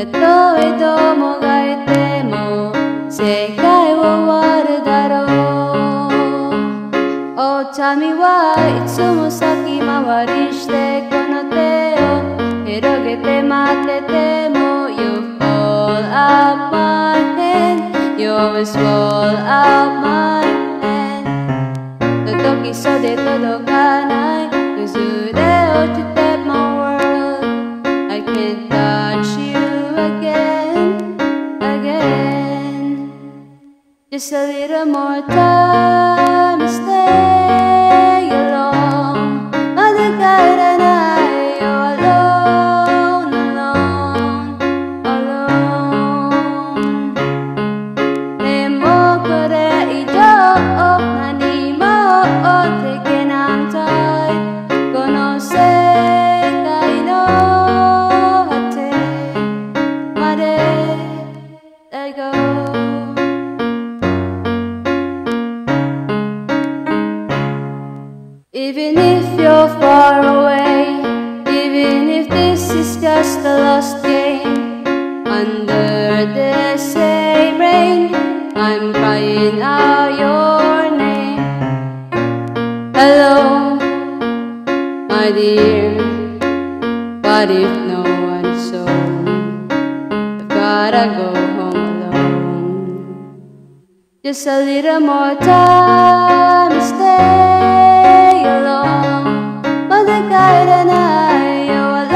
とえどもがいても世界は終わるだろう。お民はいつも先回りしてこの手を広げて待ってても You fall out my hand, You always fall out my hand 届きそうで届かない崩れ落ちて my world I can't touch you again Just a little more time to stay alone まだ帰らないよ alone, alone, alone でもこれ以上何もできないこの世界の果てまで Let go Even if you're far away, even if this is just a lost game, under the same rain, I'm crying out your name. Hello, my dear, what if no one saw? I've gotta go home alone. Just a little more time to stay alone. But I gotta know you're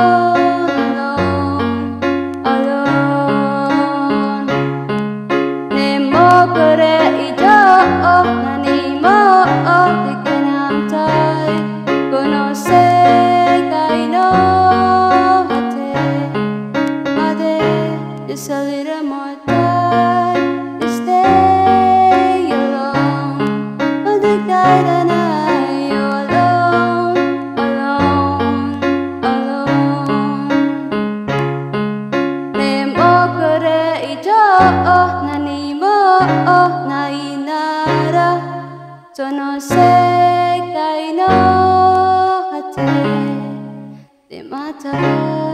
alone, alone, alone. でもこれ以上何もできないこの世界の果てまで Just a little more time to stay alone. But I gotta know you're alone, alone, alone でもこれ以上何もないならその世界の果てでまた